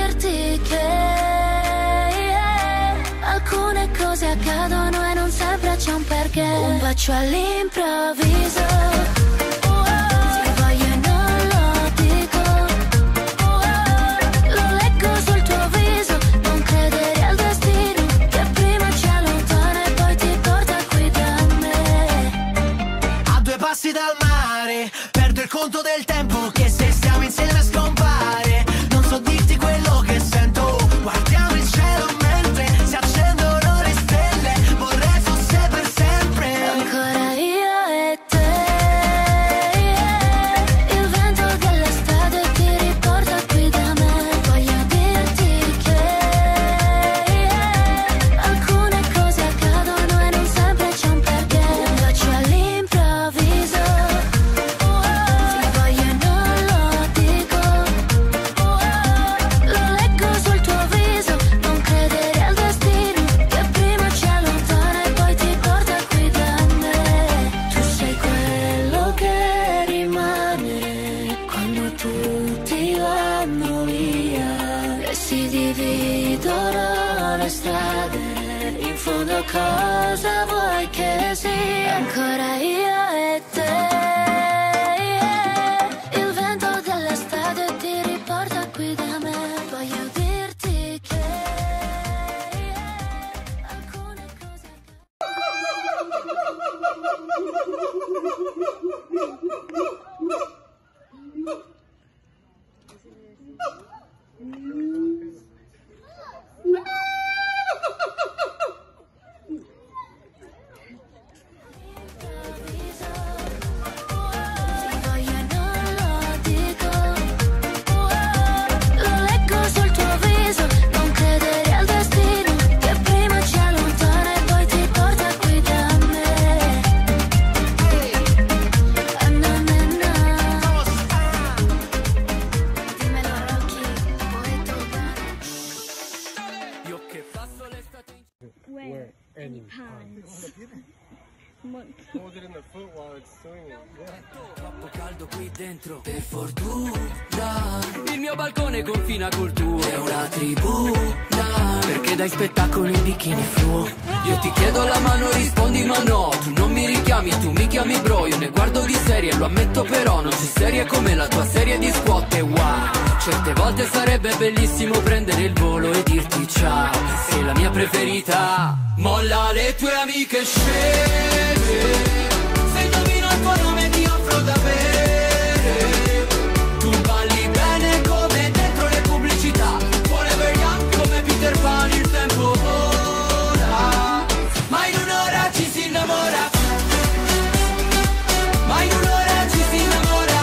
dirti che alcune cose accadono e non sempre c'è un perché. Un bacio all'improvviso. Dal mare, perdo il conto del tempo che se stiamo insieme scompare. Non so dirti quello che sento, guardiamo il cielo mentre si accendono le stelle. Vorrei fosse per sempre. Ancora io e te, il vento dell'estate ti riporta qui da me. Voglio dirti che alcune cose accadono e non sempre c'è un perché. Un bacio all'improvviso. Cosa vuoi che sia? Ancora io e te, il vento dell'estate ti riporta qui da me. Voglio dirti che alcune cose. Wear any pants. Hold it in the foot while it's swinging. Yeah. Troppo caldo qui dentro, per fortuna. Il mio balcone confina col tuo. È una tribuna, perché dai spettacolo in bikini fluo. Io ti chiedo la mano, rispondi ma no. Tu non mi richiami, tu mi chiami bro. Io ne guardo di serie, lo ammetto però. Non c'è serie come la tua serie di squat e wow. Certe volte sarebbe bellissimo prendere il volo e dirti ciao. Sei la mia preferita. Molla le tue amiche sceme. Se indovino il tuo nome ti offro da bere. Tu balli bene come dentro le pubblicità. Forever young come Peter Pan, il tempo vola. Ma in un'ora ci si innamora. Ma in un'ora ci si innamora.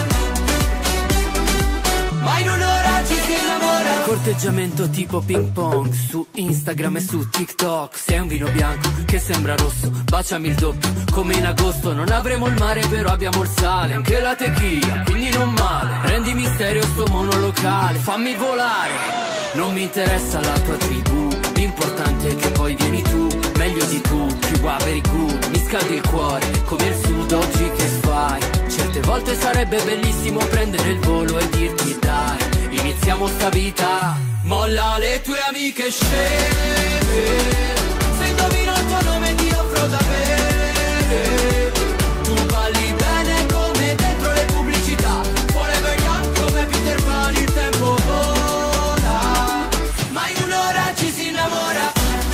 Ma in un'ora ci si innamora. Corteggiamento tipo ping pong su Instagram e su TikTok. Sei un vino bianco che sembra rosso, baciami il doppio come in agosto. Non avremo il mare però abbiamo il sale, anche la tequila, quindi non male. Rendi misterio sto monolocale, fammi volare. Non mi interessa la tua tribù, l'importante è che poi vieni tu. Meglio di tu, più very good. Mi scaldi il cuore come il sud oggi che fai. Certe volte sarebbe bellissimo prendere il volo e dirti dai, iniziamo sta vita. Molla le tue amiche sceme. Se indovino il tuo nome ti offro da bere. Tu balli bene come dentro le pubblicità. Forever young come Peter Pan, il tempo vola. Ma in un'ora ci si innamora.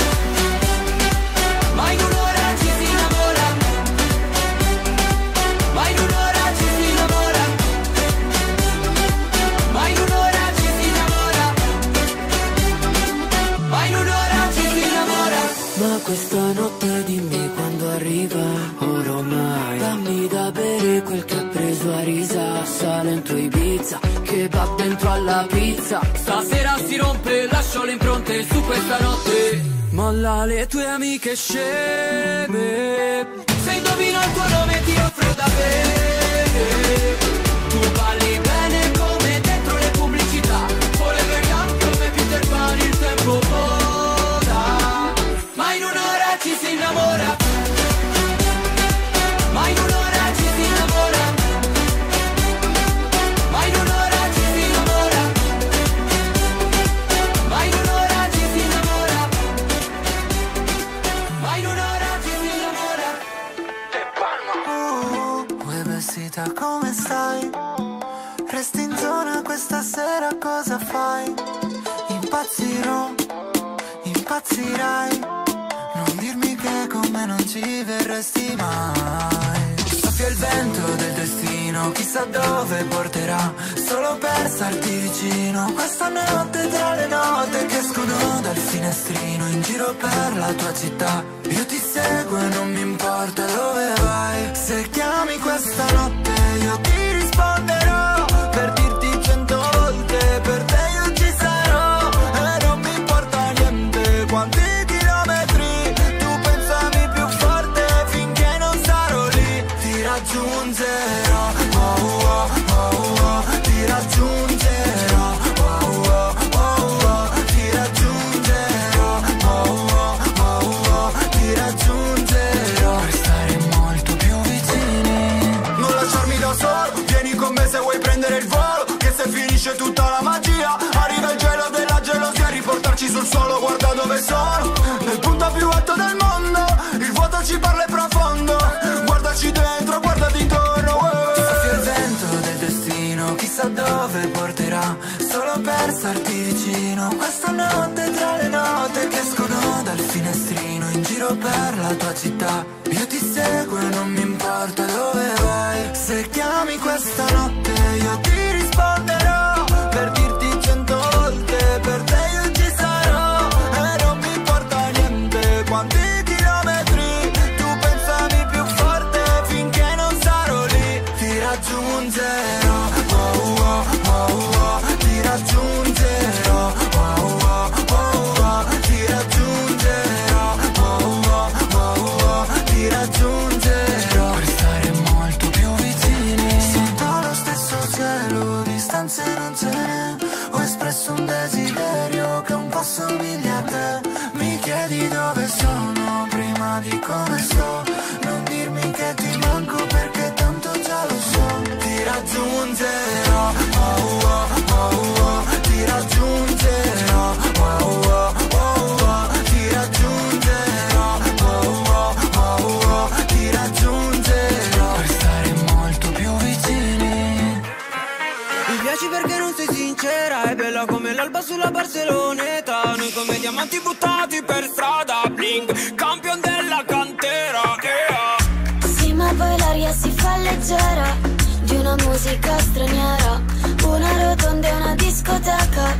Ma in un'ora ci si innamora. Ma in un'ora ci si innamora. Ma in un'ora ci si innamora. Ma in un'ora ci si innamora. Ma questa notte dimmi quando arriva. Ormai dammi da bere quel che ha preso a risa. Salento Ibiza, che va dentro alla pizza. Stasera si rompe, lascio le impronte su questa notte. Molla le tue amiche sceme. Se indovino il tuo nome ti offro da bere. Tu balli bene come dentro le pubblicità. Forever young come Peter Pan, il tempo vola. Ma in un'ora ci si innamora. Ma in un'ora ci si innamora. Ma in un'ora ci si innamora. impazzirò, impazzirai. Non dirmi che con me non ci verresti mai. Soffia il vento del destino, chissà dove porterà, solo per starti vicino. Questa notte tra le note che escono dal finestrino, in giro per la tua città, io ti seguo e non mi importa dove vai. Se chiami questa notte io ti risponderò, per dirti 100 volte per te io ci sarò. E non mi importa niente quanti chilometri, tu pensami più forte finché non sarò lì. Ti raggiungerò, oh oh oh oh, ti raggiungerò, oh oh oh oh, ti raggiungerò, oh oh oh oh, ti raggiungerò. Per stare molto più vicini. Non lasciarmi da solo, vieni con me se vuoi prendere il volo, che se finisce tutta la magia arriva il gelo della gelosia, riportarci sul suolo, guarda dove sono, nel punto più alto del mondo, il vuoto ci parla e profondo, guardaci dentro, guardati intorno. Soffia il vento del destino, chissà dove porterà, solo per starti vicino. Questa notte tra le note che escono dal finestrino, in giro per la tua città, io ti seguo e non mi importa dove vai. Se chiami questa notte io ti risponderò, per dirti 100 volte per te io ci sarò. E non mi importa niente quanti chilometri, tu pensami più forte finché non sarò lì. Ti raggiungerò, oh oh oh oh, ti raggiungerò, oh oh oh oh, ti raggiungerò, oh oh oh oh, ti raggiungerò. Per stare molto più vicini, sotto lo stesso cielo, distanze non ce n'è. Ho espresso un desiderio che un po' somiglia a te. Mi chiedi dove sono prima di come sto, non dirmi che ti manco perché tanto già lo so. Ti raggiungerò, oh oh oh oh, ti raggiungerò, oh oh oh oh, ti raggiungerò, oh oh oh oh, ti raggiungerò. Per stare molto più vicini. Mi piaci perché non sei sincera, è bella come l'alba sulla Barceloneta. Noi come diamanti buttati per strada, bling, campion della cantera, yeah. Sì, ma poi l'aria si fa leggera di una musica straniera, una rotonda e una discoteca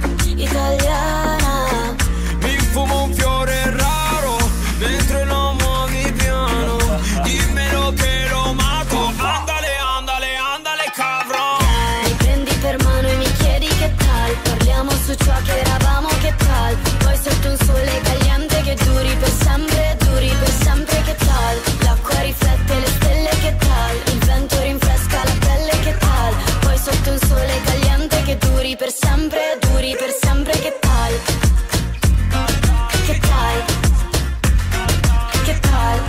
italiana. Mi fumo un fiore raro, mentre lo muovi piano, dimmelo che lo mato, andale, andale, andale, cabrón. Mi prendi per mano e mi chiedi che tal, parliamo su ciò che eravamo, che tal. Poi sotto un sole caliente che duri per sempre, che tal. L'acqua riflette le stelle, che tal. Il vento rinfresca la pelle, che tal. Poi sotto un sole caliente che duri per sempre, che tal. Che tal, che tal,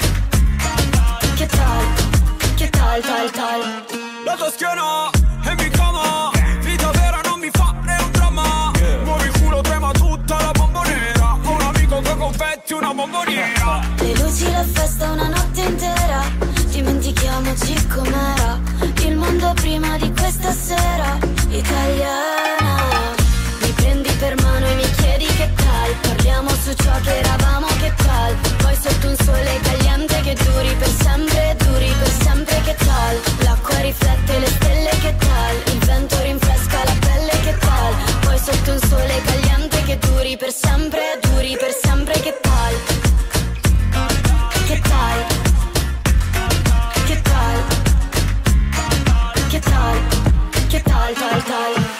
che tal, che tal, tal, tal. La tua schiena e mi cama, vita vera non mi fare un dramma. Muovi il culo, trema tutta la bomboniera, ho un amico che confetti una bomboniera. Le luci, la festa, una notte intera, dimentichiamoci com'era il mondo prima di questa sera italiana. Mi prendi per mano e mi chiedi che tal, parliamo su ciò che eravamo, che tal. Poi sotto un sole caliente che duri per sempre, che tal. L'acqua riflette le stelle, che tal. Il vento rinfresca la pelle, che tal. Poi sotto un sole caliente che duri per sempre, che tal. Che tal, che tal, che tal, che tal, tal, tal.